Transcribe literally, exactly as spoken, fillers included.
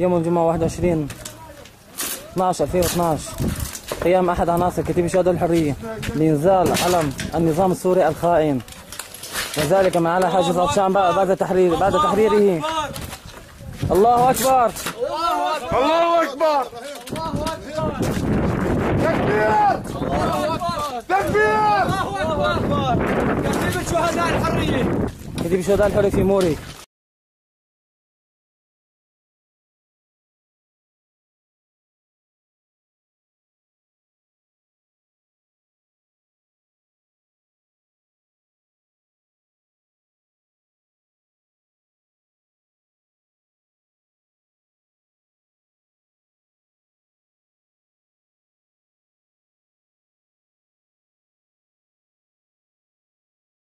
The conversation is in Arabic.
يوم الجمعة واحد وعشرين اثناشر ألفين واثناشر قيام أحد عناصر كتيبة الشهداء الحرية لإنزال علم النظام السوري الخائن، وذلك مع على حاجز عطشان بعد تحرير بعد تحريره. الله أكبر الله أكبر تكبير تكبير. كتيبة الشهداء الحرية كتيبة الشهداء الحرية في موري.